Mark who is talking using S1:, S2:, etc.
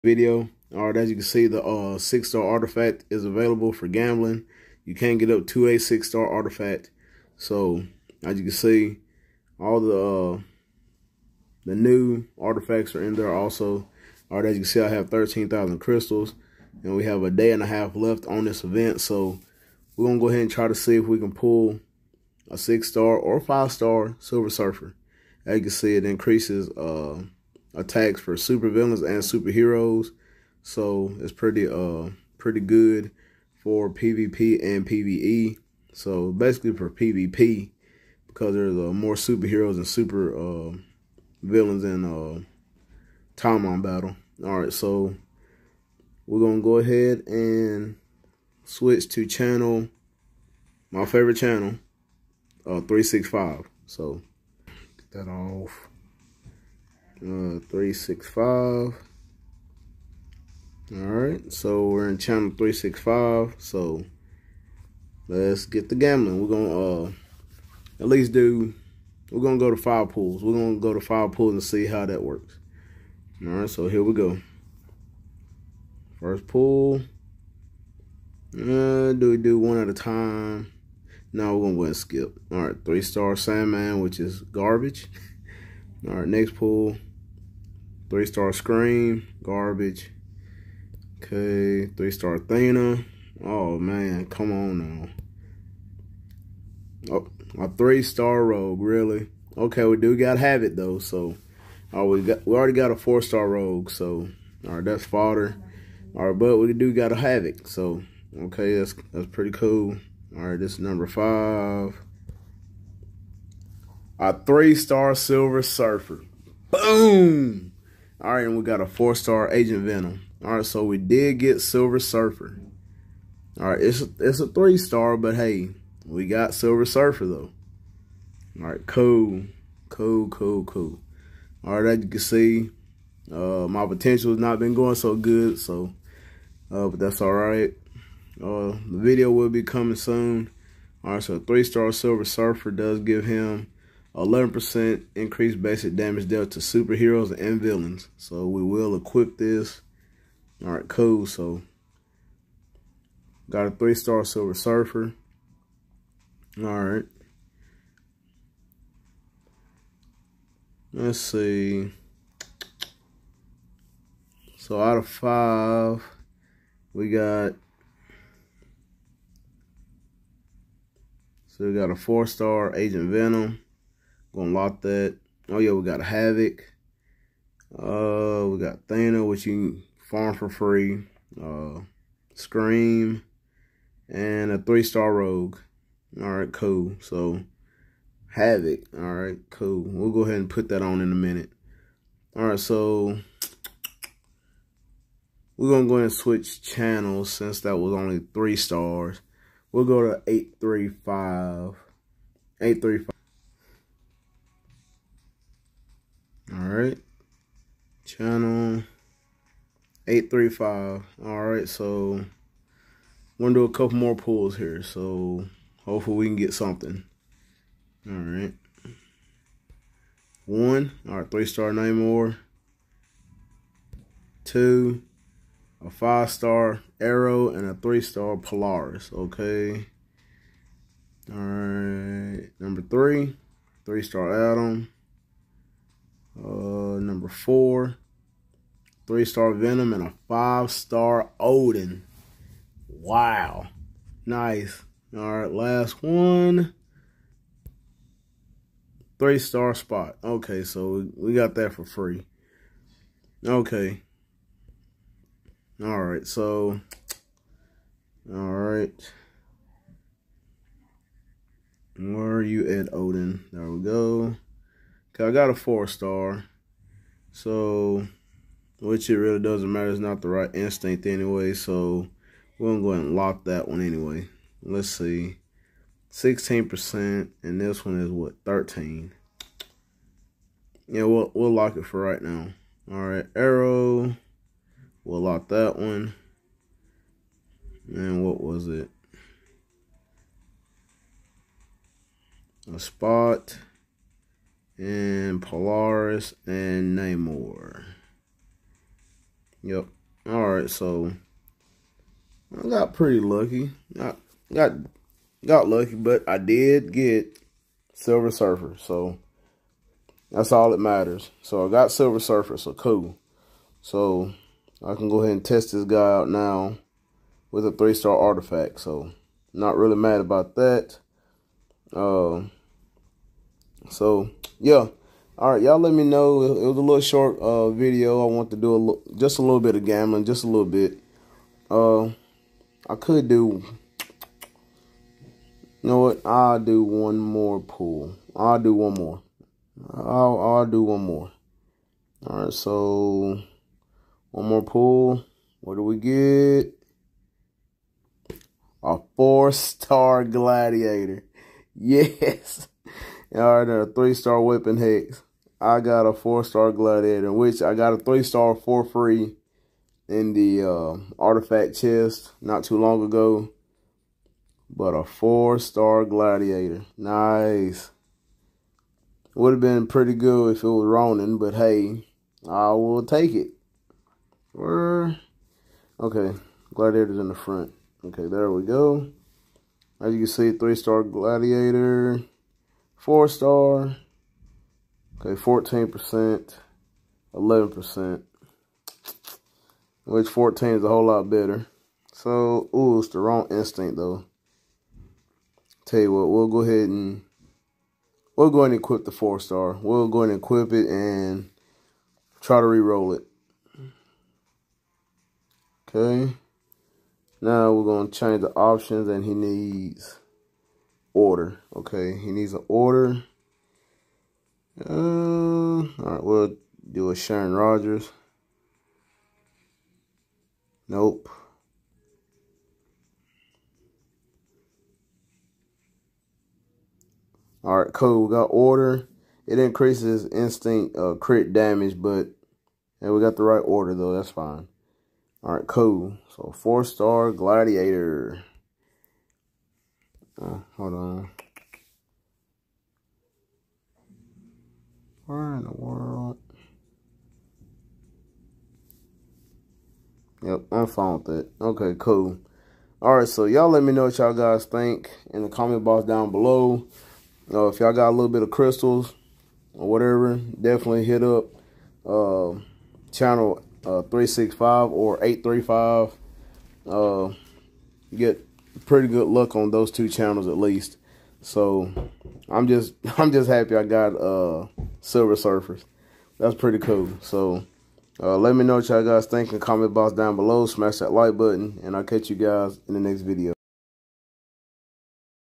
S1: Video. All right, as you can see, the 6-star artifact is available for gambling. You can't get up to a 6-star artifact. So as you can see, all the new artifacts are in there also. All right, as you can see, I have 13,000 crystals, and we have a day and a half left on this event. So we're gonna go ahead and try to see if we can pull a 6-star or 5-star Silver Surfer. As you can see, it increases attacks for supervillains and superheroes, so it's pretty good for PvP and PvE. So basically for PvP, because there's more superheroes and super villains in timeline battle. All right, so we're gonna go ahead and switch to channel, my favorite channel, 365. So get that off. 365. All right, so we're in channel 365. So let's get the gambling. We're gonna at least do. We're gonna go to 5 pools. We're gonna go to 5 pools and see how that works. All right, so here we go. First pool. Do we do one at a time? No, we're gonna go and skip. All right, 3-star Sandman, which is garbage. All right, next pool. 3-star Scream, garbage. Okay, 3-star Athena. Oh man, come on now. Oh, a 3-star Rogue, really? Okay, we do got Havoc though, so we already got a 4-star Rogue, so all right, that's fodder. All right, but we do got a Havoc, so okay, that's pretty cool. All right, this is number 5. A 3-star Silver Surfer. Boom! All right, and we got a 4-star Agent Venom. All right, so we did get Silver Surfer. All right, it's a 3-star, but hey, we got Silver Surfer though. All right, cool. All right, as you can see, my potential has not been going so good, so but that's all right. The video will be coming soon. All right, so 3-star Silver Surfer does give him 11% increased basic damage dealt to superheroes and villains. So we will equip this. All right, cool. So got a 3-star Silver Surfer. All right. Let's see. So out of 5, we got. So we got a 4-star Agent Venom. Gonna lock that. Oh yeah, we got a Havoc. We got Thana, which you can farm for free. Scream, and a 3-star Rogue. All right, cool. So Havoc. All right, cool. We'll go ahead and put that on in a minute. All right, so we're gonna go ahead and switch channels since that was only 3 stars. We'll go to 835. 835. All right, channel 835. All right, so I'm gonna do a couple more pulls here, so hopefully we can get something. All right, 1. All right, 3-star Namor. 2, a 5-star Arrow, and a 3-star Polaris. Okay. All right, number 3, 3-star Adam. Number 4, 3-star Venom, and a 5-star Odin. Wow, nice. All right, last one, 3-star Spot. Okay, so we got that for free. Okay. All right, so all right, where are you at, Odin? There we go. Okay, I got a 4-star. So, which it really doesn't matter. It's not the right instinct anyway. So, we're going to go ahead and lock that one anyway. Let's see. 16%. And this one is what? 13. Yeah, we'll lock it for right now. All right, Arrow. We'll lock that one. And what was it? A Spot. And Polaris and Namor. Yep. All right, so I got pretty lucky. I got lucky, but I did get Silver Surfer, so that's all that matters. So I got Silver Surfer, so cool. So I can go ahead and test this guy out now with a 3-star artifact. So not really mad about that. So yeah. All right, y'all let me know. It was a little short video. I want to do just a little bit of gambling, just a little bit. I could do, you know what? I'll do one more pull. I'll do one more. I'll do one more. All right, so one more pull. What do we get? A 4-star gladiator. Yes. All right, a 3-star weapon hex. I got a 4-star gladiator, which I got a 3-star for free in the artifact chest not too long ago. But a 4-star gladiator. Nice. Would have been pretty good if it was Ronin, but hey, I will take it. Okay, gladiator's in the front. Okay, there we go. As you can see, 3-star gladiator, 4-star. Okay, 14%, 11%. Which 14 is a whole lot better. So, ooh, it's the wrong instinct though. Tell you what, we'll go ahead and equip the 4-star. We'll go ahead and equip it and try to re-roll it. Okay. Now we're going to change the options, and he needs order. Okay, he needs an order. All right, we'll do a Sharon Rogers. Nope. All right, cool. We got order. It increases instinct crit damage, but we got the right order though. That's fine. All right, cool. So 4-star gladiator. Hold on. Where in the world? Yep, I'm fine with that. Okay, cool. All right, so y'all let me know what y'all guys think in the comment box down below. If y'all got a little bit of crystals or whatever, definitely hit up channel 365 or 835. You get pretty good luck on those 2 channels at least. So I'm just happy I got Silver Surfers. That's pretty cool. So let me know what y'all guys think in the comment box down below. Smash that like button, and I'll catch you guys in the next video.